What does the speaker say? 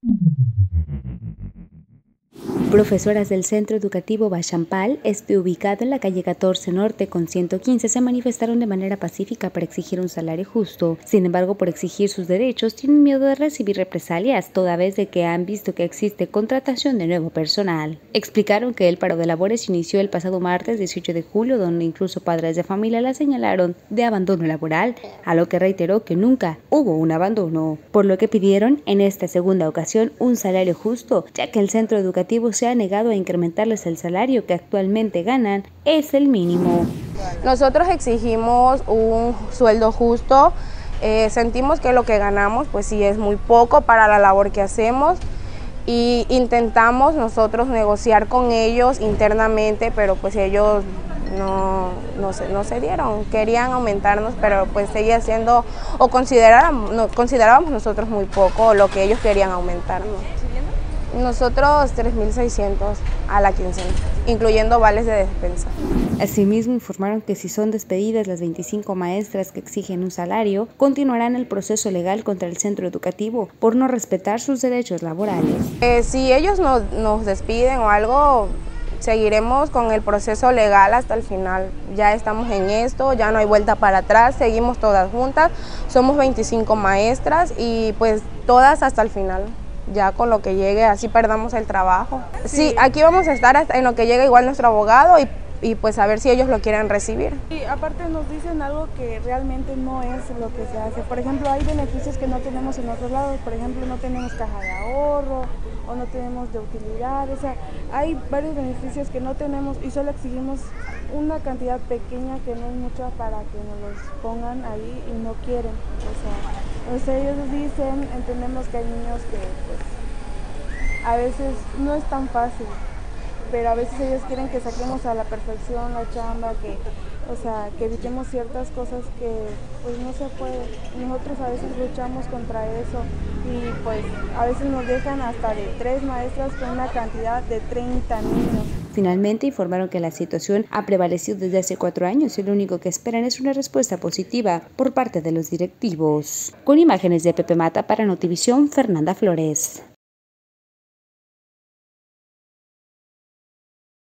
Profesoras del Centro Educativo Bachampal, ubicado en la calle 14 Norte con 115, se manifestaron de manera pacífica para exigir un salario justo. Sin embargo, por exigir sus derechos, tienen miedo de recibir represalias, toda vez de que han visto que existe contratación de nuevo personal. Explicaron que el paro de labores inició el pasado martes 18 de julio, donde incluso padres de familia la señalaron de abandono laboral, a lo que reiteró que nunca hubo un abandono, por lo que pidieron en esta segunda ocasión un salario justo, ya que el centro educativo se ha negado a incrementarles el salario que actualmente ganan es el mínimo. Nosotros exigimos un sueldo justo, sentimos que lo que ganamos pues sí es muy poco para la labor que hacemos y intentamos nosotros negociar con ellos internamente, pero pues ellos no se dieron, querían aumentarnos, pero pues seguía siendo o considerábamos nosotros muy poco lo que ellos querían aumentarnos. Nosotros 3.600 a la quincena, incluyendo vales de despensa. Asimismo, informaron que si son despedidas las 25 maestras que exigen un salario, continuarán el proceso legal contra el centro educativo por no respetar sus derechos laborales. Si ellos nos despiden o algo, seguiremos con el proceso legal hasta el final. Ya estamos en esto, ya no hay vuelta para atrás, seguimos todas juntas, somos 25 maestras y pues todas hasta el final. Ya con lo que llegue, así perdamos el trabajo. Sí, aquí vamos a estar hasta en lo que llegue igual nuestro abogado y pues a ver si ellos lo quieren recibir. Y aparte nos dicen algo que realmente no es lo que se hace. Por ejemplo, hay beneficios que no tenemos en otros lados. Por ejemplo, no tenemos caja de ahorro o no tenemos de utilidad. O sea, hay varios beneficios que no tenemos y solo exigimos una cantidad pequeña que no es mucha para que nos los pongan ahí y no quieren. O sea, ellos dicen, entendemos que hay niños que pues a veces no es tan fácil, pero a veces ellos quieren que saquemos a la perfección la chamba, que evitemos ciertas cosas que pues no se puede. Nosotros a veces luchamos contra eso y pues a veces nos dejan hasta de 3 maestras con una cantidad de 30 niños. Finalmente informaron que la situación ha prevalecido desde hace 4 años y lo único que esperan es una respuesta positiva por parte de los directivos. Con imágenes de Pepe Mata para Notivisión, Fernanda Flores.